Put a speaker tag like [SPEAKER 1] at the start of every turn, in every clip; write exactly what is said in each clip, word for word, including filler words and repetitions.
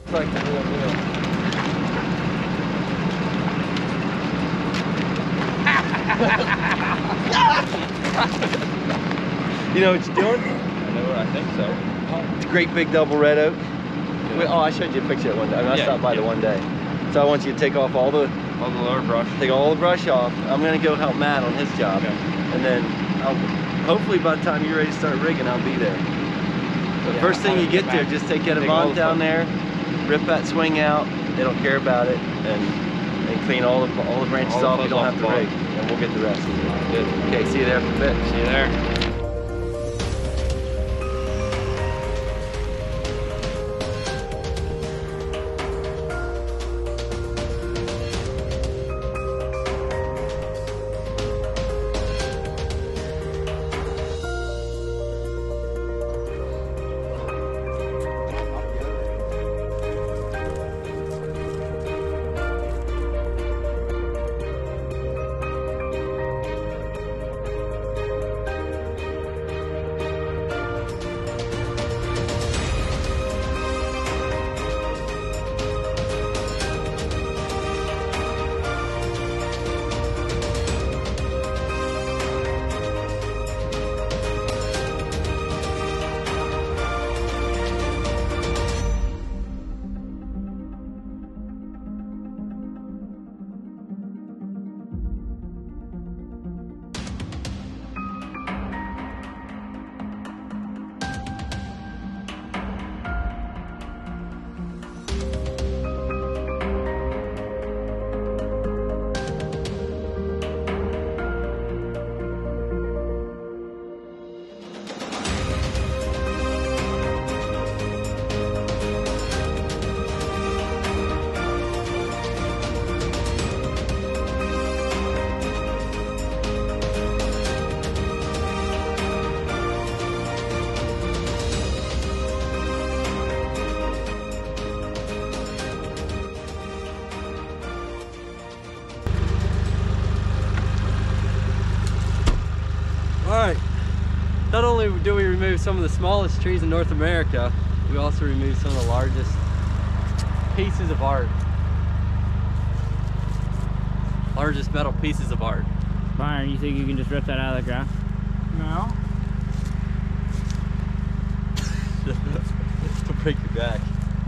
[SPEAKER 1] Like the real deal. You know what you're doing?
[SPEAKER 2] I know, I think so.
[SPEAKER 1] It's a great big double red oak. Yeah. Oh, I showed you a picture of one day. I, mean, I
[SPEAKER 2] yeah,
[SPEAKER 1] stopped by
[SPEAKER 2] yeah.
[SPEAKER 1] the one day. So I want you to take off all the
[SPEAKER 2] all the lower brush.
[SPEAKER 1] Take all the brush off. I'm gonna go help Matt on his job, okay. And then I'll, hopefully by the time you're ready to start rigging, I'll be there. The yeah, first thing you get there, just take that Avant down there, rip that swing out. They don't care about it, and and clean all the all the branches all off. You don't have to rig, and we'll get the rest. Good. Okay, see you there for a bit.
[SPEAKER 2] See you there.
[SPEAKER 3] Alright, not only do we remove some of the smallest trees in North America, we also remove some of the largest pieces of art. Largest metal pieces of art.
[SPEAKER 4] Byron, you think you can just rip that out of the ground?
[SPEAKER 5] No.
[SPEAKER 1] To break your back.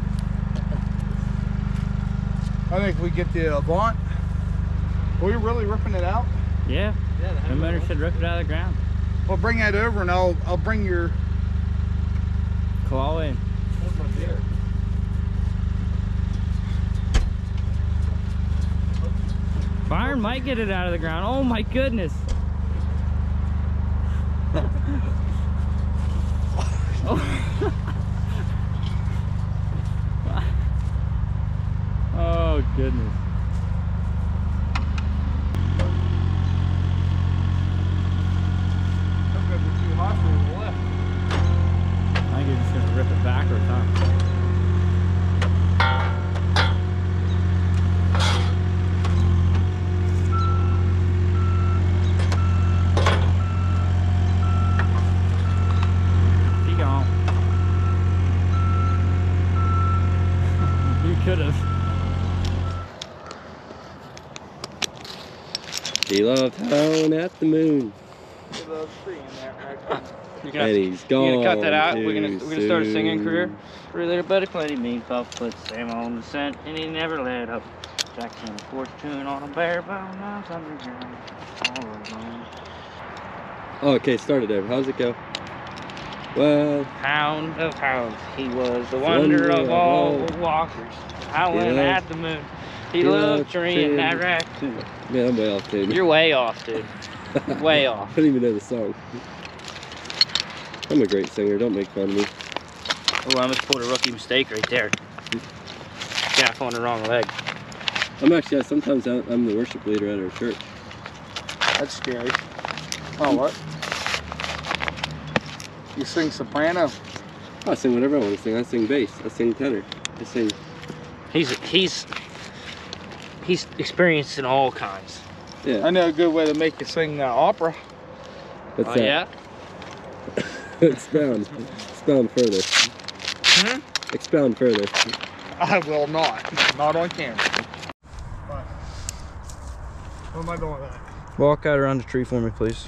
[SPEAKER 5] I think we get the Avant. Are we really ripping it out?
[SPEAKER 4] Yeah.
[SPEAKER 3] Yeah, the
[SPEAKER 4] homeowner should rip it out of the ground.
[SPEAKER 5] Well, bring that over and I'll I'll bring your
[SPEAKER 4] koala in.
[SPEAKER 1] Where's my beer?
[SPEAKER 4] Byron might get it out of the ground. Oh my goodness. oh. oh goodness. I think you're just gonna rip it backwards, huh? He gone. You could have.
[SPEAKER 3] He loved howling at the moon.
[SPEAKER 5] He loves seeing that.
[SPEAKER 4] You're
[SPEAKER 3] And he's gone.
[SPEAKER 4] You're gonna cut that out. We're gonna we're gonna start a singing
[SPEAKER 3] soon.
[SPEAKER 4] career. Three little buddy plenty mean puff put Sam on the scent and he never let up. Jackson a fortune on a bare bone, now it's underground. All alone.
[SPEAKER 3] Oh, okay, start it over. How's it go? Well,
[SPEAKER 4] Hound of hounds, he was the wonder, of all walkers. Howling
[SPEAKER 3] Yeah.
[SPEAKER 4] at the moon. He,
[SPEAKER 3] He
[SPEAKER 4] loved
[SPEAKER 3] loved
[SPEAKER 4] treeing that
[SPEAKER 3] treeing.
[SPEAKER 4] raccoon.
[SPEAKER 3] man, I'm way off, dude.
[SPEAKER 4] You're way off, dude. Way off.
[SPEAKER 3] I don't even know the song. I'm a great singer, don't make fun of me.
[SPEAKER 4] Oh, I almost pulled a rookie mistake right there. Gaff on the wrong leg.
[SPEAKER 3] I'm actually, yeah, sometimes I'm I'm the worship leader at our church.
[SPEAKER 5] That's scary. Oh, what? You sing soprano?
[SPEAKER 3] I sing whatever I want to sing. I sing bass. I sing tenor. I sing.
[SPEAKER 4] He's he's he's experienced in all kinds.
[SPEAKER 3] Yeah.
[SPEAKER 5] I know a good way to make you sing uh, opera.
[SPEAKER 3] What's
[SPEAKER 4] Oh
[SPEAKER 3] that?
[SPEAKER 4] yeah?
[SPEAKER 3] Expound. Expound further.
[SPEAKER 4] Hmm?
[SPEAKER 3] Expound further.
[SPEAKER 5] I will not. Not on camera. What? What am I doing with that?
[SPEAKER 2] Walk out around the tree for me, please.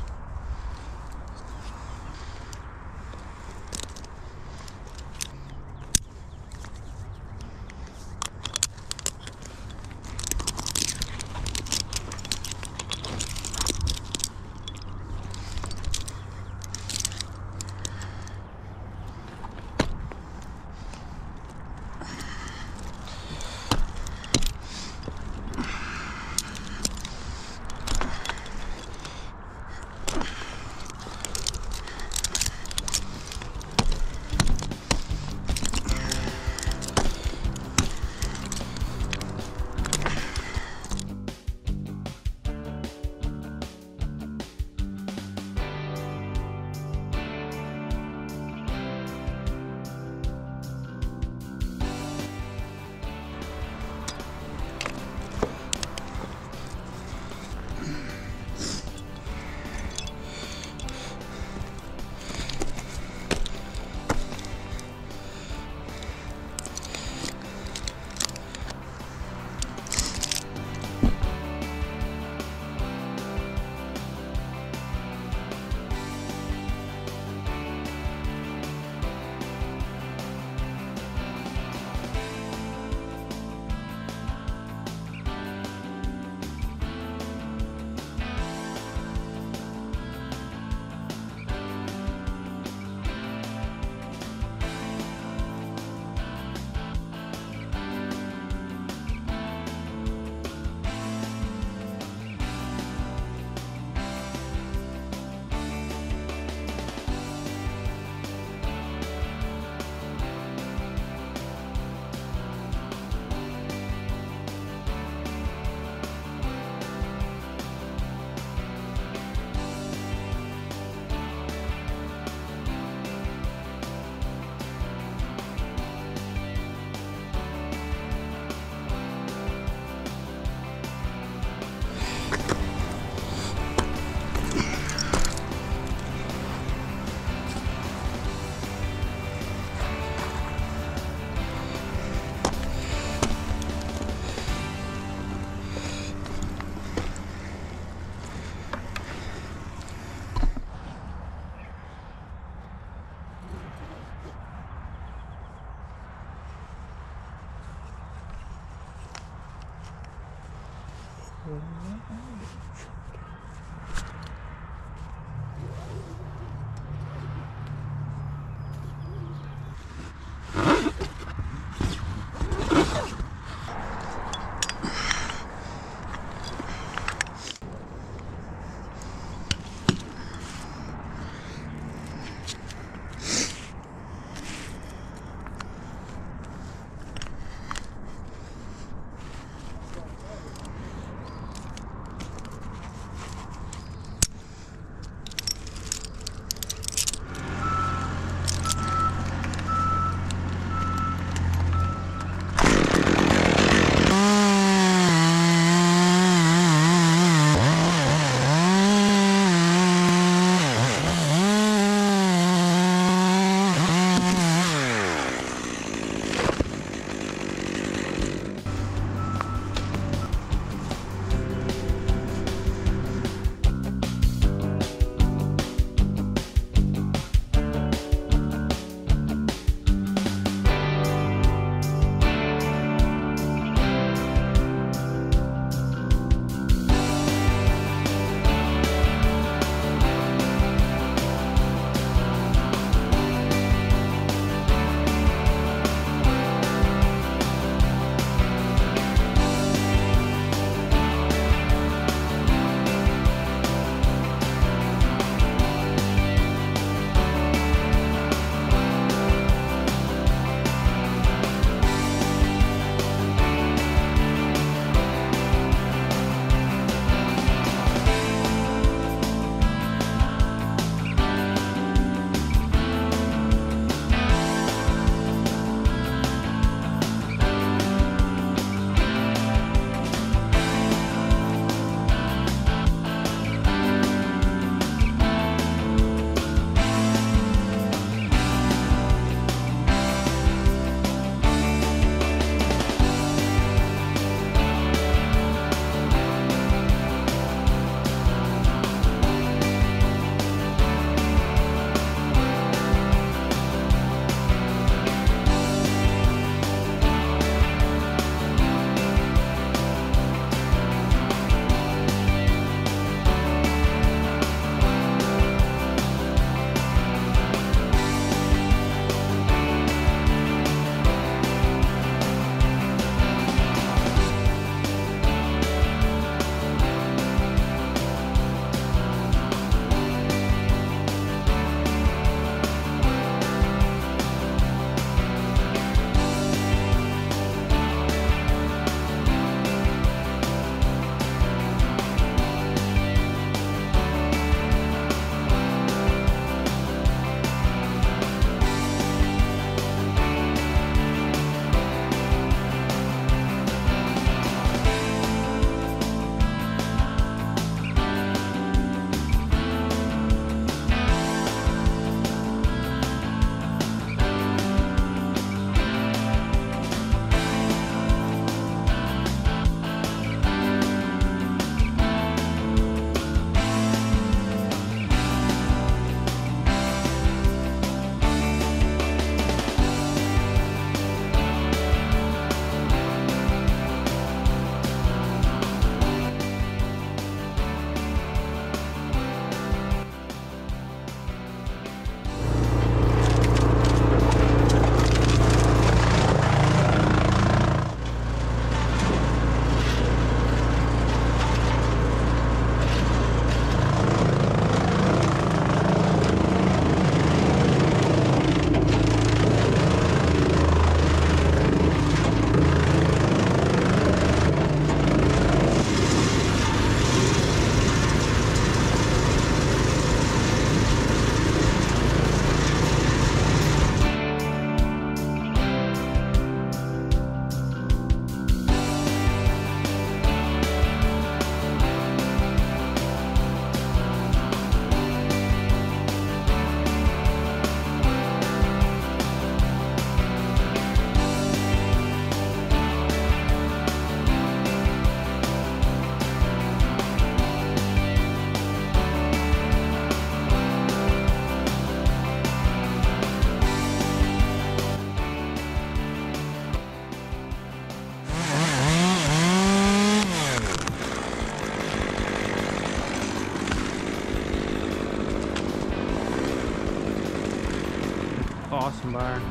[SPEAKER 2] Awesome, Byron.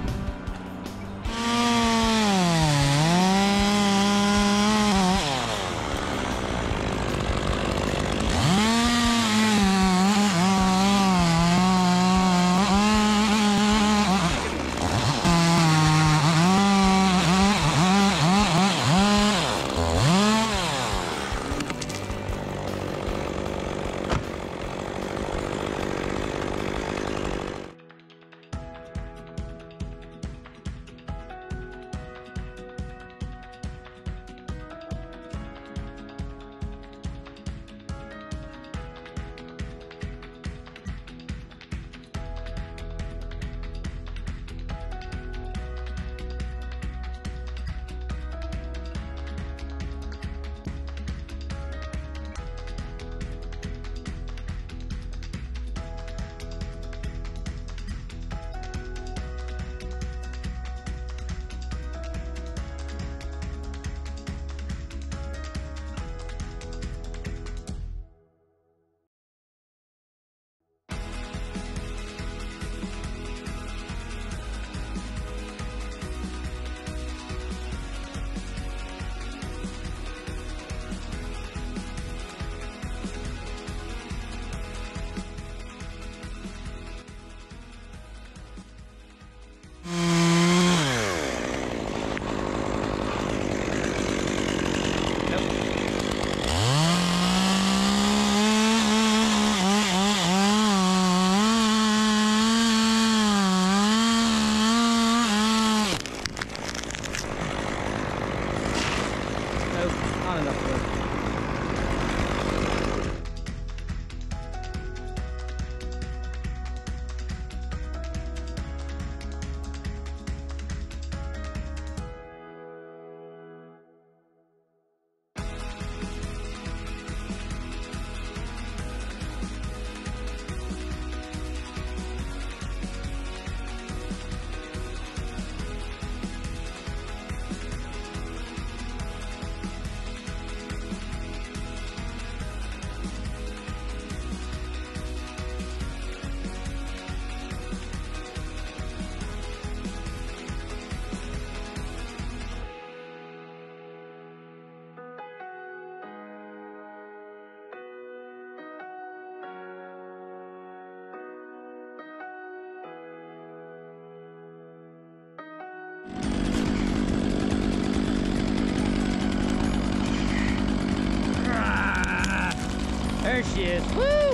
[SPEAKER 4] There she is. Woo!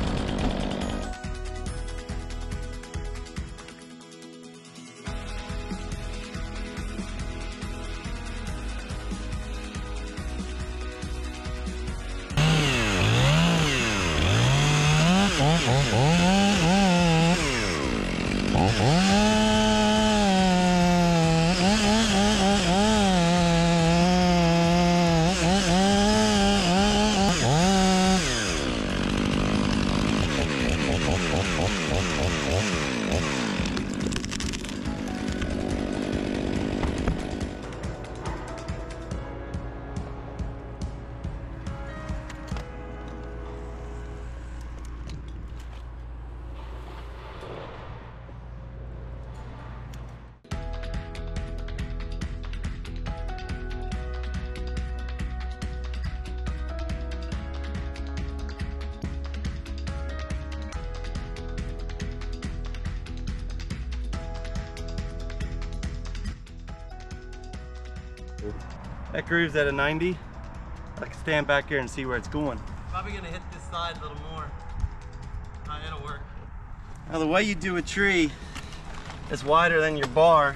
[SPEAKER 1] That groove's at a ninety. I can stand back here and see where it's going.
[SPEAKER 3] Probably gonna hit this side a little more. Uh, it'll work.
[SPEAKER 1] Now the way you do a tree is wider than your bar.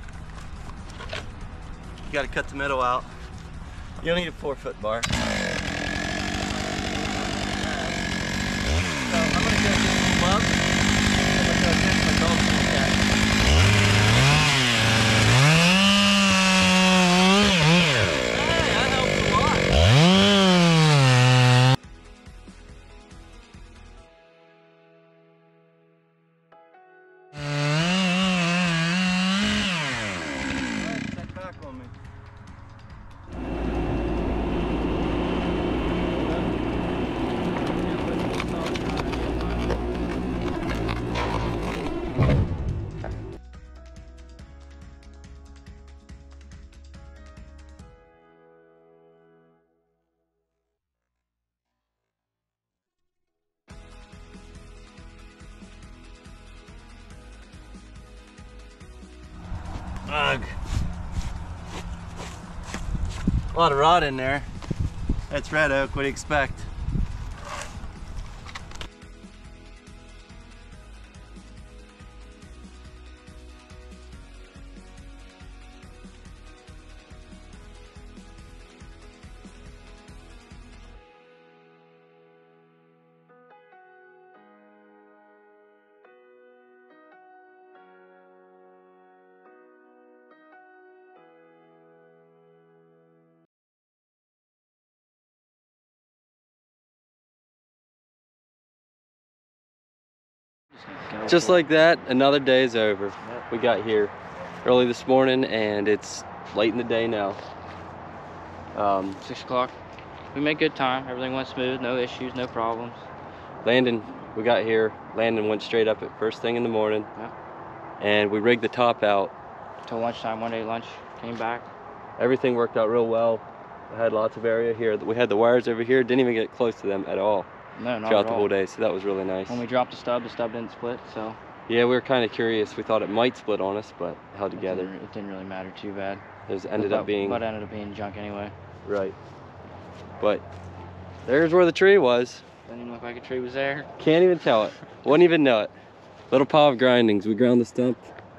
[SPEAKER 1] You gotta cut the middle out. You don't need a four foot bar. So I'm gonna go get some up. I'm gonna go get my dog food cat. Ugh. A lot of rot in there. That's red oak, what do you expect? Just like that, another day is over. Yep. We got here early this morning and it's late in the day now. Um,
[SPEAKER 4] Six o'clock. We made good time. Everything went smooth. No issues, no problems.
[SPEAKER 1] Landon, we got here. Landon went straight up at first thing in the morning.
[SPEAKER 4] Yep.
[SPEAKER 1] And we rigged the top out.
[SPEAKER 4] Till lunchtime, one day lunch, came back.
[SPEAKER 1] Everything worked out real well. I had lots of area here. We had the wires over here. Didn't even get close to them at all.
[SPEAKER 4] No, not
[SPEAKER 1] throughout
[SPEAKER 4] at
[SPEAKER 1] the
[SPEAKER 4] all.
[SPEAKER 1] whole day, so that was really nice.
[SPEAKER 4] When we dropped the stub, the stub didn't split, so.
[SPEAKER 1] Yeah, we were kind of curious. We thought it might split on us, but held together.
[SPEAKER 4] It didn't, it didn't really matter too bad.
[SPEAKER 1] It was, ended
[SPEAKER 4] but,
[SPEAKER 1] up being.
[SPEAKER 4] But ended up being junk anyway.
[SPEAKER 1] Right. But there's where the tree was.
[SPEAKER 4] Didn't even look like a tree was there.
[SPEAKER 1] Can't even tell it. Wouldn't even know it. Little pile of grindings. We ground the stump.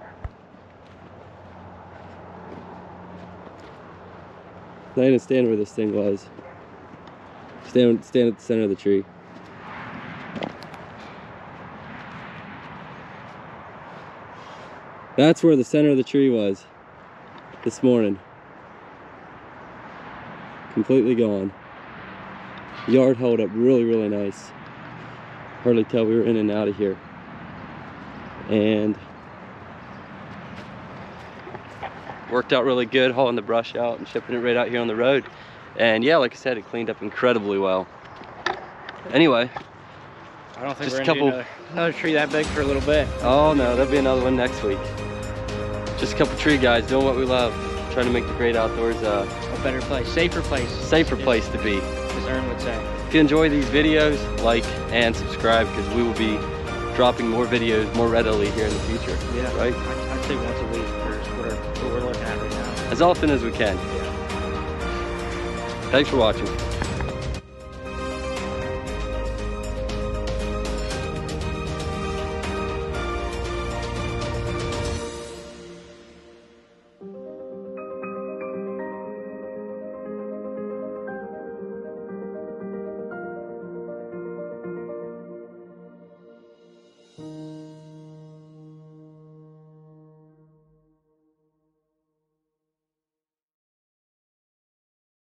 [SPEAKER 1] Not even stand where this thing was. Stand, stand at the center of the tree. That's where the center of the tree was this morning. Completely gone. Yard held up really, really nice. Hardly tell we were in and out of here. And worked out really good, hauling the brush out and shipping it right out here on the road. And yeah, like I said, it cleaned up incredibly well. Anyway,
[SPEAKER 4] I don't think
[SPEAKER 1] just
[SPEAKER 4] we're
[SPEAKER 1] a
[SPEAKER 4] gonna
[SPEAKER 1] couple.
[SPEAKER 4] do another, another tree that big for a little bit.
[SPEAKER 1] Oh no, there'll be another one next week. Just a couple tree guys doing what we love, trying to make the great outdoors uh,
[SPEAKER 4] A better place, safer place.
[SPEAKER 1] safer place to be.
[SPEAKER 4] As Ern would say.
[SPEAKER 1] If you enjoy these videos, like and subscribe because we will be dropping more videos more readily here in the future.
[SPEAKER 4] Yeah.
[SPEAKER 1] Right?
[SPEAKER 4] I'd, I'd say once a week for what, are, what we're looking at right now.
[SPEAKER 1] As often as we can.
[SPEAKER 4] Yeah.
[SPEAKER 1] Thanks for watching.